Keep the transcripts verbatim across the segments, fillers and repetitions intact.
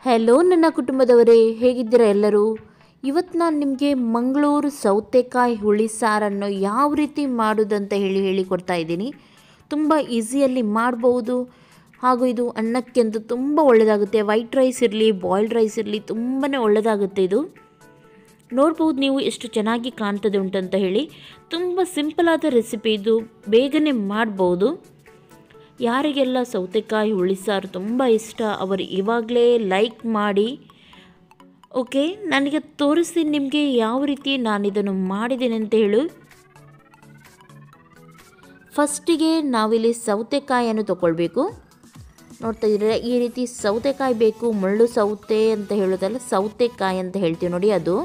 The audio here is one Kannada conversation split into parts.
ಹೆಲೋ ನನ್ನ ಕುಟುಂಬದವರೇ, ಹೇಗಿದ್ದೀರಾ ಎಲ್ಲರೂ? ಇವತ್ತು ನಾನು ನಿಮಗೆ ಮಂಗಳೂರು ಸೌತೆಕಾಯಿ ಹುಳಿ ಸಾರನ್ನು ಯಾವ ರೀತಿ ಮಾಡೋದಂತ ಹೇಳಿ ಹೇಳಿಕೊಡ್ತಾ ಇದ್ದೀನಿ. ತುಂಬ ಈಸಿಯಲ್ಲಿ ಮಾಡ್ಬೋದು, ಹಾಗೂ ಇದು ಅನ್ನಕ್ಕೆಂದು ತುಂಬ ಒಳ್ಳೆಯದಾಗುತ್ತೆ. ವೈಟ್ ರೈಸ್ ಇರಲಿ, ಬಾಯ್ಲ್ಡ್ ರೈಸ್ ಇರಲಿ, ತುಂಬಾ ಒಳ್ಳೆಯದಾಗುತ್ತೆ. ಇದು ನೋಡ್ಬೋದು ನೀವು ಎಷ್ಟು ಚೆನ್ನಾಗಿ ಕಾಣ್ತದೆ ಉಂಟಂತ ಹೇಳಿ. ತುಂಬ ಸಿಂಪಲಾದ ರೆಸಿಪಿ, ಇದು ಬೇಗನೆ ಮಾಡ್ಬೋದು. ಯಾರಿಗೆಲ್ಲ ಸೌತೆಕಾಯಿ ಹುಳಿ ಸಾರು ತುಂಬ ಇಷ್ಟ ಅವರು ಇವಾಗಲೇ ಲೈಕ್ ಮಾಡಿ. ಓಕೆ, ನನಗೆ ತೋರಿಸ್ತೀನಿ ನಿಮಗೆ ಯಾವ ರೀತಿ ನಾನು ಇದನ್ನು ಮಾಡಿದ್ದೇನೆ ಅಂತ ಹೇಳು. ಫಸ್ಟಿಗೆ ನಾವಿಲ್ಲಿ ಸೌತೆಕಾಯಿಯನ್ನು ತಗೊಳ್ಬೇಕು. ನೋಡ್ತಾ ಇದ್ದೀರಾ, ಈ ರೀತಿ ಸೌತೆಕಾಯಿ ಬೇಕು. ಮುಳ್ಳು ಸೌತೆ ಅಂತ ಹೇಳೋದಲ್ಲ, ಸೌತೆಕಾಯಿ ಅಂತ ಹೇಳ್ತೀವಿ ನೋಡಿ, ಅದು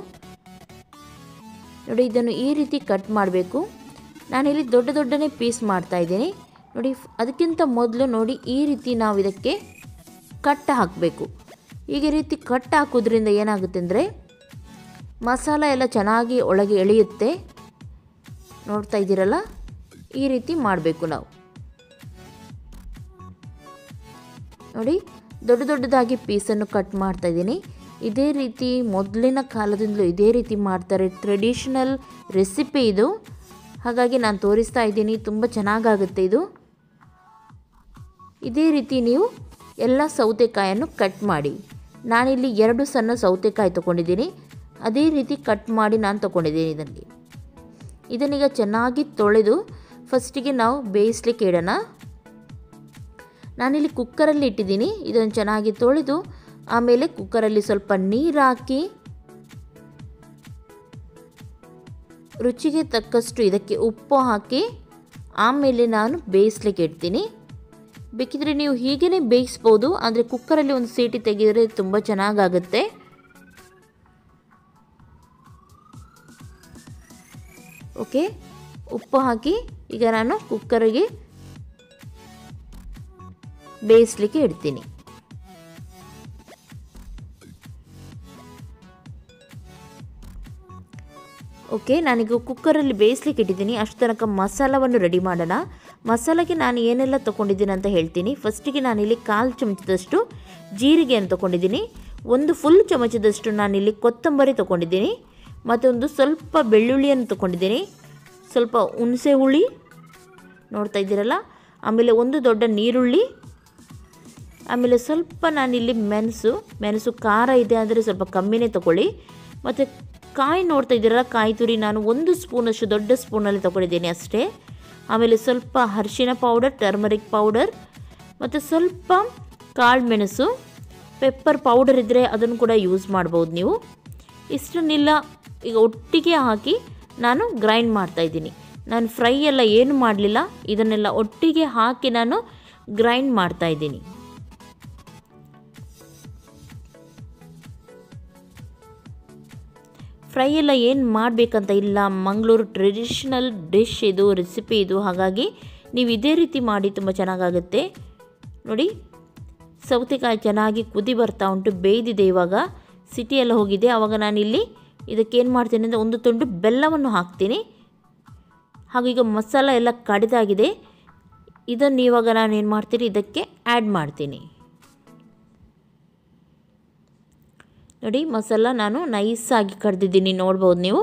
ನೋಡಿ. ಇದನ್ನು ಈ ರೀತಿ ಕಟ್ ಮಾಡಬೇಕು. ನಾನಿಲ್ಲಿ ದೊಡ್ಡ ದೊಡ್ಡನೇ ಪೀಸ್ ಮಾಡ್ತಾ ಇದ್ದೀನಿ ನೋಡಿ. ಅದಕ್ಕಿಂತ ಮೊದಲು ನೋಡಿ, ಈ ರೀತಿ ನಾವು ಇದಕ್ಕೆ ಕಟ್ ಹಾಕಬೇಕು. ಈಗ ಈ ರೀತಿ ಕಟ್ ಹಾಕೋದ್ರಿಂದ ಏನಾಗುತ್ತೆ ಅಂದರೆ ಮಸಾಲ ಎಲ್ಲ ಚೆನ್ನಾಗಿ ಒಳಗೆ ಎಳೆಯುತ್ತೆ. ನೋಡ್ತಾ ಇದ್ದೀರಲ್ಲ, ಈ ರೀತಿ ಮಾಡಬೇಕು ನಾವು ನೋಡಿ. ದೊಡ್ಡ ದೊಡ್ಡದಾಗಿ ಪೀಸನ್ನು ಕಟ್ ಮಾಡ್ತಾ ಇದ್ದೀನಿ. ಇದೇ ರೀತಿ ಮೊದಲಿನ ಕಾಲದಿಂದಲೂ ಇದೇ ರೀತಿ ಮಾಡ್ತಾರೆ. ಟ್ರೆಡಿಷನಲ್ ರೆಸಿಪಿ ಇದು, ಹಾಗಾಗಿ ನಾನು ತೋರಿಸ್ತಾ ಇದ್ದೀನಿ. ತುಂಬ ಚೆನ್ನಾಗಾಗುತ್ತೆ ಇದು. ಇದೇ ರೀತಿ ನೀವು ಎಲ್ಲ ಸೌತೆಕಾಯನ್ನು ಕಟ್ ಮಾಡಿ. ನಾನಿಲ್ಲಿ ಎರಡು ಸಣ್ಣ ಸೌತೆಕಾಯಿ ತೊಗೊಂಡಿದ್ದೀನಿ. ಅದೇ ರೀತಿ ಕಟ್ ಮಾಡಿ ನಾನು ತೊಗೊಂಡಿದ್ದೀನಿ ಇದನ್ನು. ಇದನ್ನೀಗ ಚೆನ್ನಾಗಿ ತೊಳೆದು ಫಸ್ಟಿಗೆ ನಾವು ಬೇಯಿಸ್ಲಿಕ್ಕೆ ಇಡೋಣ. ನಾನಿಲ್ಲಿ ಕುಕ್ಕರಲ್ಲಿ ಇಟ್ಟಿದ್ದೀನಿ. ಇದನ್ನು ಚೆನ್ನಾಗಿ ತೊಳೆದು ಆಮೇಲೆ ಕುಕ್ಕರಲ್ಲಿ ಸ್ವಲ್ಪ ನೀರು ಹಾಕಿ ರುಚಿಗೆ ತಕ್ಕಷ್ಟು ಇದಕ್ಕೆ ಉಪ್ಪು ಹಾಕಿ ಆಮೇಲೆ ನಾನು ಬೇಯಿಸ್ಲಿಕ್ಕೆ ಇಡ್ತೀನಿ. ಬೇಕಿದ್ರೆ ನೀವು ಹೀಗೇ ಬೇಯಿಸ್ಬೋದು, ಆದರೆ ಕುಕ್ಕರಲ್ಲಿ ಒಂದು ಸೀಟಿ ತೆಗೆದರೆ ತುಂಬ ಚೆನ್ನಾಗಾಗುತ್ತೆ. ಓಕೆ, ಉಪ್ಪು ಹಾಕಿ ಈಗ ನಾನು ಕುಕ್ಕರಿಗೆ ಬೇಯಿಸ್ಲಿಕ್ಕೆ ಇಡ್ತೀನಿ. ಓಕೆ, ನಾನೀಗ ಕುಕ್ಕರಲ್ಲಿ ಬೇಯಿಸ್ಲಿಕ್ಕೆ ಇಟ್ಟಿದ್ದೀನಿ. ಅಷ್ಟು ತನಕ ಮಸಾಲವನ್ನು ರೆಡಿ ಮಾಡೋಣ. ಮಸಾಲೆಗೆ ನಾನು ಏನೆಲ್ಲ ತೊಗೊಂಡಿದ್ದೀನಿ ಅಂತ ಹೇಳ್ತೀನಿ. ಫಸ್ಟಿಗೆ ನಾನಿಲ್ಲಿ ಕಾಲು ಚಮಚದಷ್ಟು ಜೀರಿಗೆಯನ್ನು ತೊಗೊಂಡಿದ್ದೀನಿ. ಒಂದು ಫುಲ್ ಚಮಚದಷ್ಟು ನಾನಿಲ್ಲಿ ಕೊತ್ತಂಬರಿ ತೊಗೊಂಡಿದ್ದೀನಿ. ಮತ್ತೊಂದು ಸ್ವಲ್ಪ ಬೆಳ್ಳುಳ್ಳಿಯನ್ನು ತೊಗೊಂಡಿದ್ದೀನಿ. ಸ್ವಲ್ಪ ಹುಣಸೆ ಹುಳಿ ನೋಡ್ತಾ ಇದ್ದೀರಲ್ಲ. ಆಮೇಲೆ ಒಂದು ದೊಡ್ಡ ನೀರುಳ್ಳಿ. ಆಮೇಲೆ ಸ್ವಲ್ಪ ನಾನಿಲ್ಲಿ ಮೆಣಸು ಮೆಣಸು ಖಾರ ಇದೆ ಅಂದರೆ ಸ್ವಲ್ಪ ಕಮ್ಮಿನೇ ತೊಗೊಳ್ಳಿ. ಮತ್ತು ಕಾಯಿ ನೋಡ್ತಾ ಇದ್ದೀರಲ್ಲ, ಕಾಯಿ ತುರಿ ನಾನು ಒಂದು ಸ್ಪೂನಷ್ಟು ದೊಡ್ಡ ಸ್ಪೂನಲ್ಲಿ ತೊಗೊಂಡಿದ್ದೀನಿ ಅಷ್ಟೇ. ಆಮೇಲೆ ಸ್ವಲ್ಪ ಅರಿಶಿನ ಪೌಡರ್, ಟರ್ಮರಿಕ್ ಪೌಡರ್, ಮತ್ತು ಸ್ವಲ್ಪ ಕಾಳು ಮೆಣಸು, ಪೆಪ್ಪರ್ ಪೌಡರ್ ಇದ್ದರೆ ಅದನ್ನು ಕೂಡ ಯೂಸ್ ಮಾಡ್ಬೋದು ನೀವು. ಇಷ್ಟನ್ನೆಲ್ಲ ಈಗ ಒಟ್ಟಿಗೆ ಹಾಕಿ ನಾನು ಗ್ರೈಂಡ್ ಮಾಡ್ತಾಯಿದ್ದೀನಿ. ನಾನು ಫ್ರೈ ಎಲ್ಲ ಏನು ಮಾಡಲಿಲ್ಲ, ಇದನ್ನೆಲ್ಲ ಒಟ್ಟಿಗೆ ಹಾಕಿ ನಾನು ಗ್ರೈಂಡ್ ಮಾಡ್ತಾಯಿದ್ದೀನಿ. ಫ್ರೈ ಎಲ್ಲ ಏನು ಮಾಡಬೇಕಂತ ಇಲ್ಲ, ಮಂಗಳೂರು ಟ್ರೆಡಿಷನಲ್ ಡಿಶ್ ಇದು, ರೆಸಿಪಿ ಇದು. ಹಾಗಾಗಿ ನೀವು ಇದೇ ರೀತಿ ಮಾಡಿ, ತುಂಬ ಚೆನ್ನಾಗಾಗುತ್ತೆ ನೋಡಿ. ಸೌತೆಕಾಯಿ ಚೆನ್ನಾಗಿ ಕುದಿ ಬರ್ತಾ ಉಂಟು, ಬೇಯ್ದಿದೆ. ಇವಾಗ ಸಿಟಿ ಎಲ್ಲ ಹೋಗಿದೆ. ಆವಾಗ ನಾನಿಲ್ಲಿ ಇದಕ್ಕೇನು ಮಾಡ್ತೀನಿ ಅಂದರೆ ಒಂದು ತುಂಡು ಬೆಲ್ಲವನ್ನು ಹಾಕ್ತೀನಿ. ಹಾಗೂ ಈಗ ಮಸಾಲ ಎಲ್ಲ ಕಡಿದಾಗಿದೆ. ಇದನ್ನು ಇವಾಗ ನಾನು ಏನು ಮಾಡ್ತೀನಿ, ಇದಕ್ಕೆ ಆ್ಯಡ್ ಮಾಡ್ತೀನಿ ನೋಡಿ. ಮಸಾಲ ನಾನು ನೈಸಾಗಿ ಕಡ್ದಿದ್ದೀನಿ, ನೋಡ್ಬೋದು ನೀವು.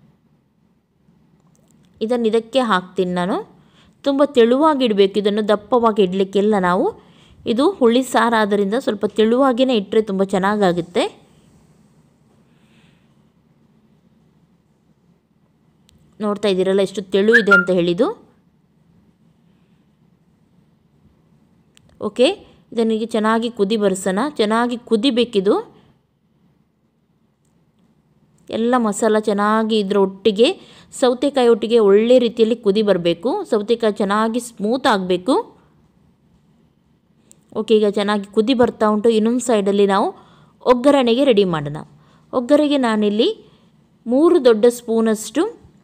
ಇದನ್ನು ಇದಕ್ಕೆ ಹಾಕ್ತೀನಿ ನಾನು. ತುಂಬ ತೆಳುವಾಗಿ ಇಡಬೇಕು ಇದನ್ನು, ದಪ್ಪವಾಗಿ ಇಡಲಿಕ್ಕೆಲ್ಲ ನಾವು. ಇದು ಹುಳಿ ಸಾರಾದ್ದರಿಂದ ಸ್ವಲ್ಪ ತೆಳುವಾಗಿಯೇ ಇಟ್ಟರೆ ತುಂಬ ಚೆನ್ನಾಗಾಗುತ್ತೆ. ನೋಡ್ತಾ ಇದ್ದೀರಲ್ಲ ಎಷ್ಟು ತೆಳು ಇದೆ ಅಂತ ಹೇಳಿದು. ಓಕೆ, ಇದನ್ನಿಗೆ ಚೆನ್ನಾಗಿ ಕುದಿ ಬರ್ಸೋಣ. ಚೆನ್ನಾಗಿ ಕುದಿಬೇಕಿದು. ಎಲ್ಲ ಮಸಾಲ ಚೆನ್ನಾಗಿ ಇದರ ಒಟ್ಟಿಗೆ, ಸೌತೆಕಾಯಿ ಒಟ್ಟಿಗೆ ಒಳ್ಳೆ ರೀತಿಯಲ್ಲಿ ಕುದಿ ಬರಬೇಕು. ಸೌತೆಕಾಯಿ ಚೆನ್ನಾಗಿ ಸ್ಮೂತ್ ಆಗಬೇಕು. ಓಕೆ, ಈಗ ಚೆನ್ನಾಗಿ ಕುದಿ ಬರ್ತಾ ಉಂಟು. ಇನ್ನೊಂದು ಸೈಡಲ್ಲಿ ನಾವು ಒಗ್ಗರಣೆಗೆ ರೆಡಿ ಮಾಡೋಣ. ಒಗ್ಗರಣೆಗೆ ನಾನಿಲ್ಲಿ ಮೂರು ದೊಡ್ಡ ಸ್ಪೂನಷ್ಟು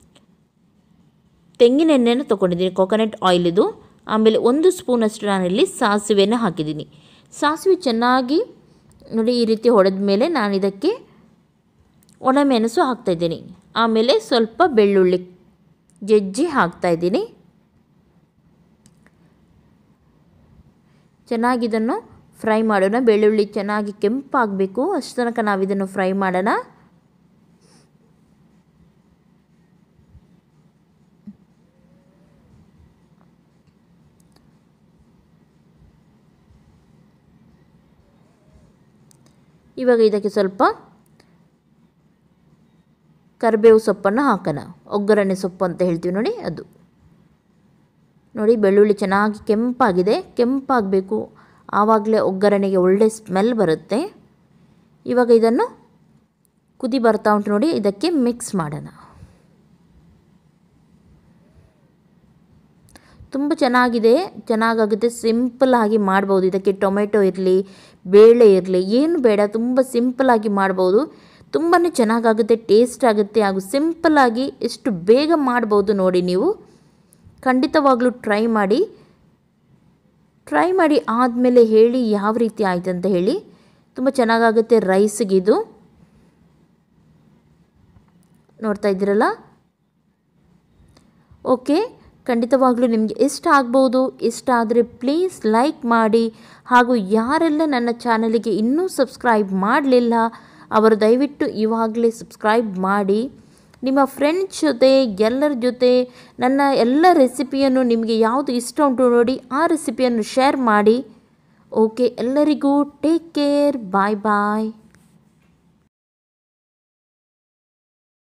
ತೆಂಗಿನ ಎಣ್ಣೆಯನ್ನು ತೊಗೊಂಡಿದ್ದೀನಿ, ಕೊಕೊನಟ್ ಆಯಿಲ್ ಇದು. ಆಮೇಲೆ ಒಂದು ಸ್ಪೂನಷ್ಟು ನಾನಿಲ್ಲಿ ಸಾಸಿವೆಯನ್ನು ಹಾಕಿದ್ದೀನಿ. ಸಾಸಿವೆ ಚೆನ್ನಾಗಿ ನೋಡಿ ಈ ರೀತಿ ಹೊಡೆದ ಮೇಲೆ ನಾನು ಇದಕ್ಕೆ ಒಣಮೆಣಸು ಹಾಕ್ತಾಯಿದ್ದೀನಿ. ಆಮೇಲೆ ಸ್ವಲ್ಪ ಬೆಳ್ಳುಳ್ಳಿ ಜಜ್ಜಿ ಹಾಕ್ತಾಯಿದ್ದೀನಿ. ಚೆನ್ನಾಗಿ ಇದನ್ನು ಫ್ರೈ ಮಾಡೋಣ. ಬೆಳ್ಳುಳ್ಳಿ ಚೆನ್ನಾಗಿ ಕೆಂಪಾಗಬೇಕು, ಅಷ್ಟು ತನಕ ನಾವು ಇದನ್ನು ಫ್ರೈ ಮಾಡೋಣ. ಇವಾಗ ಇದಕ್ಕೆ ಸ್ವಲ್ಪ ಕರಿಬೇವು ಸೊಪ್ಪನ್ನು ಹಾಕೋಣ. ಒಗ್ಗರಣೆ ಸೊಪ್ಪು ಅಂತ ಹೇಳ್ತೀವಿ ನೋಡಿ ಅದು. ನೋಡಿ ಬೆಳ್ಳುಳ್ಳಿ ಚೆನ್ನಾಗಿ ಕೆಂಪಾಗಿದೆ, ಕೆಂಪಾಗಬೇಕು, ಆವಾಗಲೇ ಒಗ್ಗರಣೆಗೆ ಒಳ್ಳೆ ಸ್ಮೆಲ್ ಬರುತ್ತೆ. ಇವಾಗ ಇದನ್ನು ಕುದಿ ಬರ್ತಾ ಉಂಟು ನೋಡಿ, ಇದಕ್ಕೆ ಮಿಕ್ಸ್ ಮಾಡೋಣ. ತುಂಬ ಚೆನ್ನಾಗಿದೆ, ಚೆನ್ನಾಗಾಗುತ್ತೆ, ಸಿಂಪಲ್ಲಾಗಿ ಮಾಡ್ಬೋದು. ಇದಕ್ಕೆ ಟೊಮೆಟೊ ಇರಲಿ, ಬೇಳೆ ಇರಲಿ, ಏನು ಬೇಡ, ತುಂಬ ಸಿಂಪಲ್ಲಾಗಿ ಮಾಡ್ಬೋದು. ತುಂಬಾ ಚೆನ್ನಾಗಾಗುತ್ತೆ, ಟೇಸ್ಟ್ ಆಗುತ್ತೆ, ಹಾಗೂ ಸಿಂಪಲ್ಲಾಗಿ ಎಷ್ಟು ಬೇಗ ಮಾಡ್ಬೋದು ನೋಡಿ. ನೀವು ಖಂಡಿತವಾಗ್ಲೂ ಟ್ರೈ ಮಾಡಿ. ಟ್ರೈ ಮಾಡಿ ಆದಮೇಲೆ ಹೇಳಿ ಯಾವ ರೀತಿ ಆಯ್ತು ಅಂತ ಹೇಳಿ. ತುಂಬ ಚೆನ್ನಾಗಾಗುತ್ತೆ ರೈಸ್ಗಿದು. ನೋಡ್ತಾ ಇದ್ದೀರಲ್ಲ. ಓಕೆ, ಖಂಡಿತವಾಗ್ಲೂ ನಿಮಗೆ ಇಷ್ಟ ಆಗ್ಬೋದು. ಇಷ್ಟ ಆದರೆ ಪ್ಲೀಸ್ ಲೈಕ್ ಮಾಡಿ, ಹಾಗೂ ಯಾರೆಲ್ಲ ನನ್ನ ಚಾನಲಿಗೆ ಇನ್ನೂ ಸಬ್ಸ್ಕ್ರೈಬ್ ಮಾಡಲಿಲ್ಲ ಅವರು ದಯವಿಟ್ಟು ಇವಾಗಲೇ ಸಬ್ಸ್ಕ್ರೈಬ್ ಮಾಡಿ. ನಿಮ್ಮ ಫ್ರೆಂಡ್ಸ್ ಜೊತೆ ಎಲ್ಲರ ಜೊತೆ ನನ್ನ ಎಲ್ಲ ರೆಸಿಪಿಯನ್ನು ನಿಮಗೆ ಯಾವುದು ಇಷ್ಟ ಉಂಟು ನೋಡಿ ಆ ರೆಸಿಪಿಯನ್ನು ಶೇರ್ ಮಾಡಿ. ಓಕೆ, ಎಲ್ಲರಿಗೂ ಟೇಕ್ ಕೇರ್, ಬಾಯ್ ಬಾಯ್.